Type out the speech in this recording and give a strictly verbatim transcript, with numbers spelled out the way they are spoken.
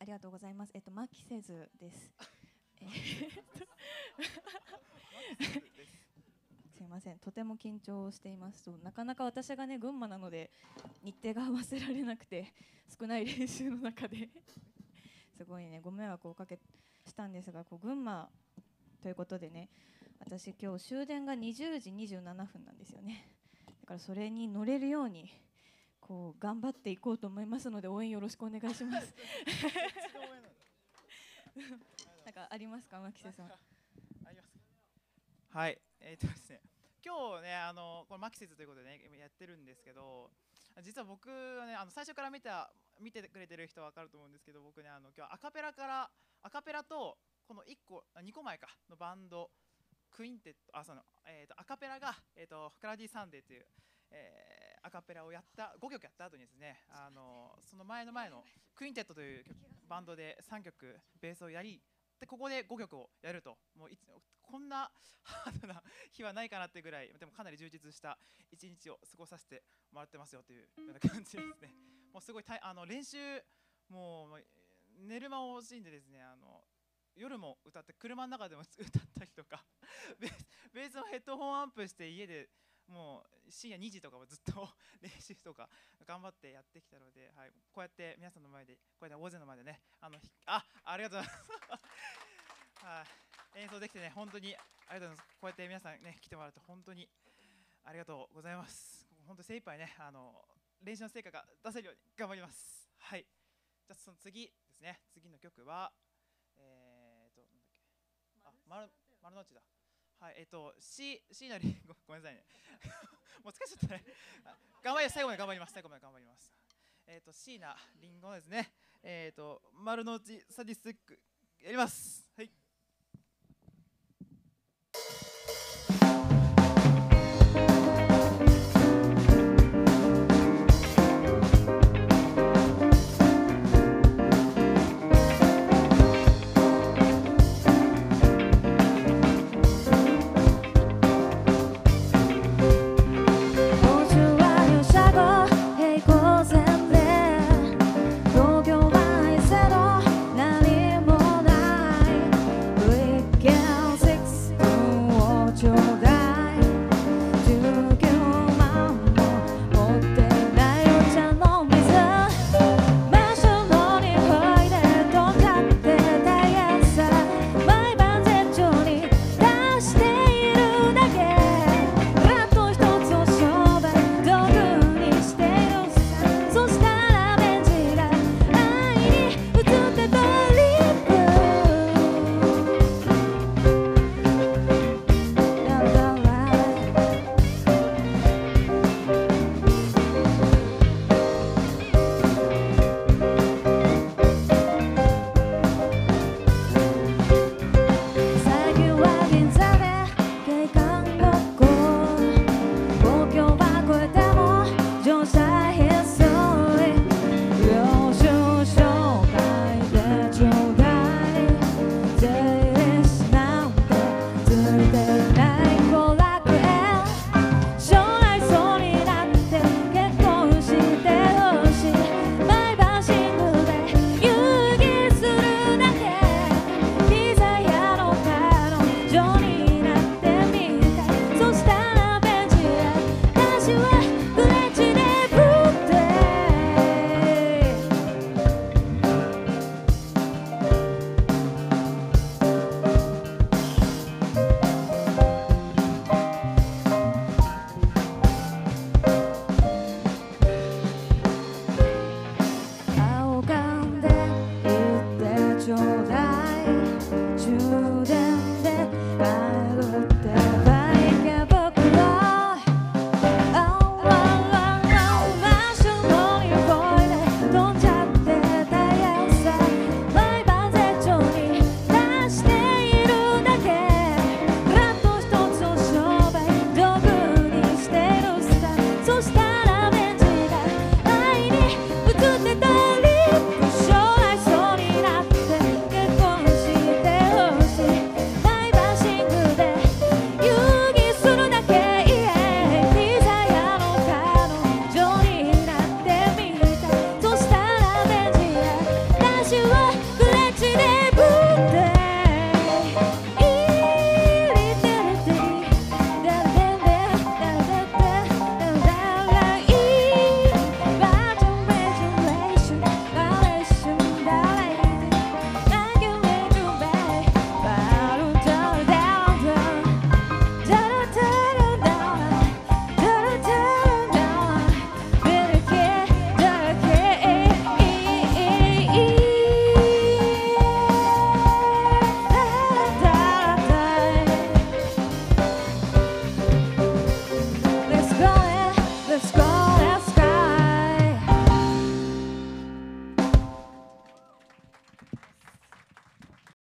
りがとうございます。えっとマキセズです。えーすいません、とても緊張しています。なかなか私がね群馬なので日程が合わせられなくて、少ない練習の中ですごいねご迷惑をおかけしたんですが、こう群馬ということでね、私今日終電がにじゅうじにじゅうななふんなんですよね。だからそれに乗れるようにこう頑張っていこうと思いますので、応援よろしくお願いします。なんかありますか、牧瀬さん。 ありますか。はい、えー、っとですね、今日ね、あのこれマキセズということでね、今やってるんですけど、実は僕はね、あの最初から見た見てくれてる人は分かると思うんですけど、僕ね、あの今日アカペラからアカペラとこのいっこにこまえかのバンドクインテット、あそのえー、とアカペラがえー、とクラディサンデーという、えー、アカペラをやったごきょくやった後にですね、あのその前の前のクインテットというバンドでさんきょくベースをやり、でここでごきょくをやると、もういつこんなハードな日はないかなってぐらい、でもかなり充実した一日を過ごさせてもらってますよというような感じですね。もうすごいたいあの練習、もう寝る間を惜しんでですね、あの夜も歌って、車の中でも歌ったりとかベースベースのヘッドホンアンプして家でもう深夜にじとかはずっと練習とか頑張ってやってきたので、はい、こうやって皆さんの前で、こうやって大勢の前でね、あのあありがとうございますはい、演奏できてね、本当にありがとうございます。こうやって皆さんね来てもらうと本当にありがとうございます。本当精一杯ね、あの練習の成果が出せるように頑張ります。はい、じゃあその次ですね、次の曲はえーとなんだっけ、あ、丸丸の内だ。はい、えっ、ー、と C C なりごごめんなさいねもう疲れちゃったね頑張り最後まで頑張ります。最後まで頑張ります。えっ、ー、と椎名林檎ですね。えっ、ー、と丸の内サディスティックやります。はい。